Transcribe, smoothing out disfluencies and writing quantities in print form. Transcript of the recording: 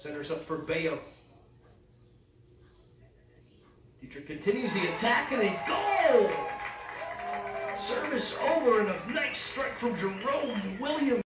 Centers up for Bayo. Dietrich continues the attack and a goal! Service over and a nice strike from Jerome Williams.